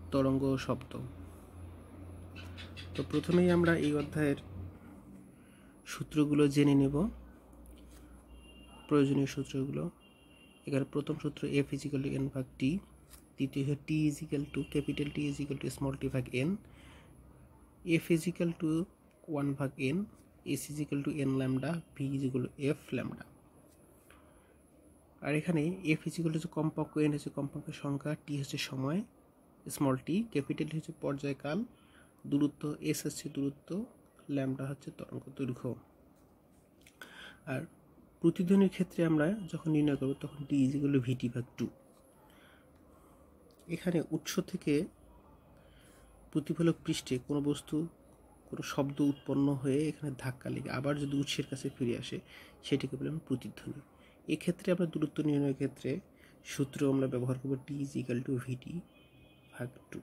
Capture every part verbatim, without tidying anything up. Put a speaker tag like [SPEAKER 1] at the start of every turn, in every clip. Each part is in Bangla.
[SPEAKER 1] তরঙ্গ ও শব্দ। তো প্রথমেই আমরা এই অধ্যায়ের সূত্রগুলো জেনে নেব, প্রয়োজনীয় সূত্রগুলো। এখানে প্রথম সূত্র F is equal to N ভাগ টি, দ্বিতীয় হচ্ছে T is equal to capital T is equal to small T ভাগ N, F is equal to one ভাগ N, S is equal to N lambda, V is equal to F lambda. আর এখানে এফ ইজ ইকুয়াল টু কম্পাঙ্ক, এন হচ্ছে কম্পাঙ্কের সংখ্যা, টি হচ্ছে সময় স্মল টি, ক্যাপিটাল হচ্ছে পর্যায়কাল, দূরত্ব এস হচ্ছে দূরত্ব, ল্যামডা হচ্ছে তরঙ্গ দৈর্ঘ্য। আর প্রতিধ্বনির ক্ষেত্রে আমরা যখন নির্ণয় করব তখন T is equal to VT ভাগ টু। এখানে উৎস থেকে প্রতিফলক পৃষ্ঠে কোনো বস্তু কোনো শব্দ উৎপন্ন হয়ে এখানে ধাক্কা লেগে আবার যদি উৎসের কাছে ফিরে আসে সেটিকে বলে আমরা প্রতিধ্বনি। এক্ষেত্রে আমরা দূরত্ব নির্ণয়ের ক্ষেত্রে সূত্র আমরা ব্যবহার করব T is equal to VT ভাগ টু।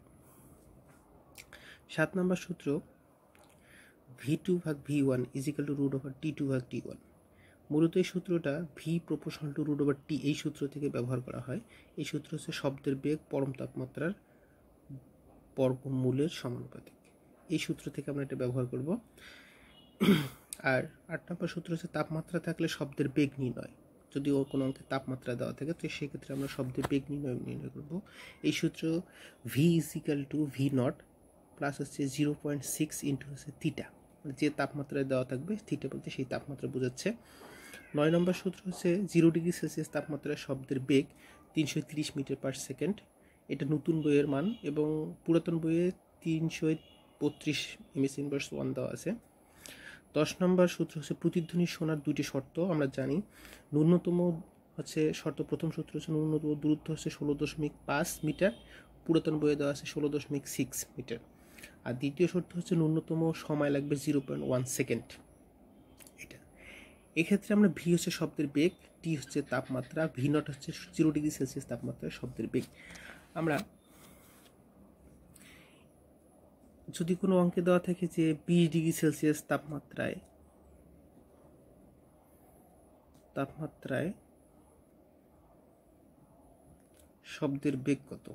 [SPEAKER 1] সাত নম্বর সূত্র ভি টু ভাগ V one is equal to root over T two ভাগ টি ওয়ান। মূলত এই সূত্রটা V proportional to root over T এই সূত্র থেকে ব্যবহার করা হয়। এই সূত্র হচ্ছে শব্দের বেগ পরম তাপমাত্রার বর্গমূলের সমানুপাতিক। এই সূত্র থেকে আমরা এটা ব্যবহার করব। আর আট নম্বর সূত্র হচ্ছে তাপমাত্রা থাকলে শব্দের বেগ নির্ণয়। যদি ও কোনো অঙ্কে তাপমাত্রা দেওয়া থাকে তো সেক্ষেত্রে আমরা শব্দের বেগ নির্ণয় নির্ণয় করব। এই সূত্র V is equal to V not plus হচ্ছে জিরো পয়েন্ট সিক্স ইন্টু হচ্ছে থিটা, যে তাপমাত্রায় দেওয়া থাকবে থিটা বলতে সেই তাপমাত্রা বোঝাচ্ছে। নয় নম্বর সূত্র হচ্ছে জিরো ডিগ্রি সেলসিয়াস তাপমাত্রায় শব্দের বেগ তিনশো তিরিশ মিটার পার সেকেন্ড। এটা নতুন বইয়ের মান এবং পুরাতন বইয়ে তিনশো বত্রিশ এমএস ইনভার্স ওয়ান দেওয়া আছে। দশ নম্বর সূত্র হচ্ছে প্রতিধ্বনি শোনার দুইটি শর্ত আমরা জানি। ন্যূনতম হচ্ছে শর্ত, প্রথম সূত্র হচ্ছে ন্যূনতম দূরত্ব হচ্ছে ষোলো দশমিক পাঁচ মিটার, পুরাতন বইয়ে দেওয়া আছে ষোলো দশমিক সিক্স মিটার। আর দ্বিতীয় শর্ত হচ্ছে ন্যূনতম সময় লাগবে জিরো পয়েন্ট ওয়ান সেকেন্ড। এটা এক্ষেত্রে আমরা ভি হচ্ছে শব্দের বেগ, টি হচ্ছে তাপমাত্রা, ভি নট হচ্ছে জিরো ডিগ্রি সেলসিয়াস তাপমাত্রায় শব্দের বেগ। আমরা যদি কোনো অঙ্কে দেওয়া থাকে যে বিশ ডিগ্রি সেলসিয়াস তাপমাত্রায় তাপমাত্রায় শব্দের বেগ কত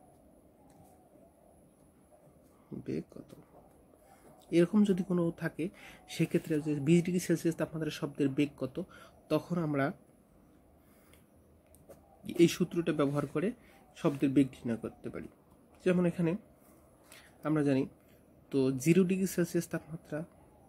[SPEAKER 1] বেগ কত এরকম যদি কোনো থাকে, সেক্ষেত্রে যে বিশ ডিগ্রি সেলসিয়াস তাপমাত্রায় শব্দের বেগ কত, তখন আমরা এই সূত্রটা ব্যবহার করে শব্দের বেগ নির্ণয় করতে পারি। যেমন এখানে আমরা জানি তো জিরো ডিগ্রি সেলসিয়াস তাপমাত্রা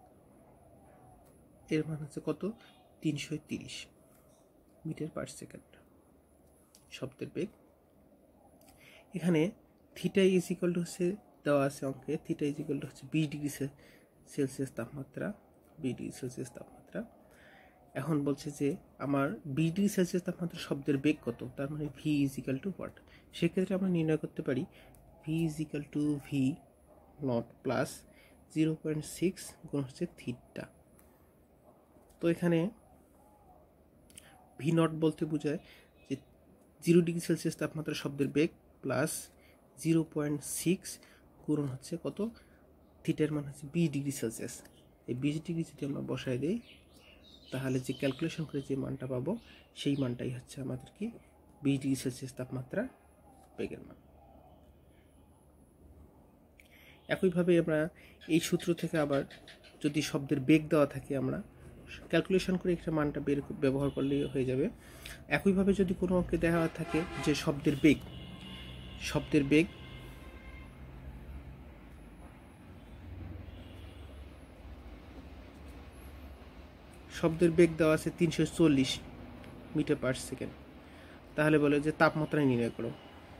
[SPEAKER 1] এর মান হচ্ছে কত, তিনশো তিরিশ মিটার পার সেকেন্ড শব্দের বেগ। এখানে থিটা ইজ ইকুয়াল টু হচ্ছে দেওয়া আছে অঙ্কে, থিটা ইজ ইকুয়াল টু হচ্ছে বিশ ডিগ্রি সেলসিয়াস তাপমাত্রা, বিশ ডিগ্রি সেলসিয়াস তাপমাত্রা। এখন বলছে যে আমার বিশ ডিগ্রি সেলসিয়াস তাপমাত্রা শব্দের বেগ কত, তার মানে V is equal to what. সেক্ষেত্রে আমরা নির্ণয় করতে পারি V is equal to V not plus zero point six গুণ হচ্ছে থিটা। তো এখানে ভি নট বলতে বোঝায় যে জিরো ডিগ্রি সেলসিয়াস তাপমাত্রা শব্দের বেগ প্লাস জিরো পয়েন্ট সিক্স গুণ হচ্ছে কত, থিটার মান হচ্ছে বিশ ডিগ্রি সেলসিয়াস। এই বিশ ডিগ্রি যদি আমরা বসাই দিই তাহলে যে ক্যালকুলেশন করে যে মানটা পাবো সেই মানটাই হচ্ছে আমাদের কি বিশ ডিগ্রি সেলসিয়াস তাপমাত্রা বেগের মান। একইভাবে আমরা এই সূত্র থেকে আবার যদি শব্দের বেগ দেওয়া থাকে আমরা ক্যালকুলেশন করে একটা মানটা বের ব্যবহার করলে হয়ে যাবে। একইভাবে যদি কোনো অঙ্কে দেওয়া থাকে যে শব্দের বেগ শব্দের বেগ শব্দের বেগ দেওয়া আছে তিনশো চল্লিশ মিটার পার সেকেন্ড, তাহলে বলে যে তাপমাত্রা নির্ণয় করো।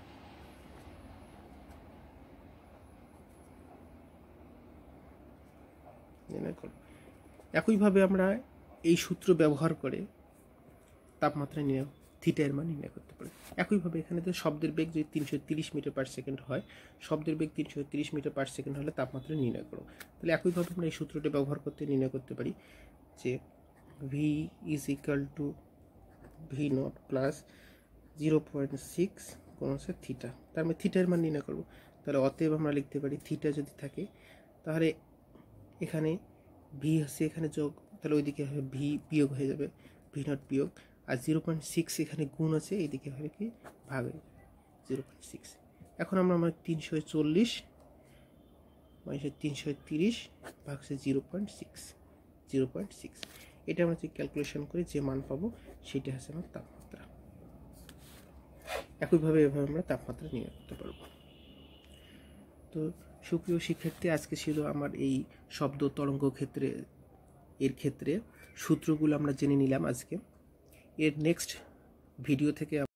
[SPEAKER 1] নির্ণয় করো একইভাবে আমরা এই সূত্র ব্যবহার করে তাপমাত্রা নির্ণয় থিটার মান নির্ণয় করতে পারি। একইভাবে এখানে তো শব্দের বেগ যদি তিনশো তিরিশ মিটার পার সেকেন্ড হয়, শব্দের বেগ তিনশো তিরিশ মিটার পার সেকেন্ড হলে তাপমাত্রা নির্ণয় করো। তাহলে একইভাবে আমরা এই সূত্রটি ব্যবহার করতে নির্ণয় করতে পারি যে V is equal to V not plus zero point six কোন হচ্ছে থিটা, তার মানে থিটার মান নির্ণয় করবো। তাহলে অতএব আমরা লিখতে পারি থিটা যদি থাকে তাহলে এখানে ভি হচ্ছে এখানে যোগ, তাহলে ওইদিকে হবে ভি বিয়োগ হয়ে যাবে, ভি নট বিয়োগ, আর জিরো পয়েন্ট সিক্স এখানে গুণ আছে এইদিকে হবে কি ভাগ জিরো পয়েন্ট সিক্স। এখন আমরা আমরা তিনশো চল্লিশ মাইনাস তিনশো তিরিশ ভাগছে zero point six zero point six এটা আমরা যে ক্যালকুলেশন করি যে মান পাবো সেটা হচ্ছে আমার তাপমাত্রা। একইভাবে এভাবে আমরা তাপমাত্রা নির্ণয় করতে পারবো। তো সুপ্রিয় শিক্ষার্থী, আজকে ছিল আমার এই শব্দ তরঙ্গ ক্ষেত্রে এর ক্ষেত্রে সূত্রগুলো আমরা জেনে নিলাম আজকে। এর নেক্সট ভিডিও থেকে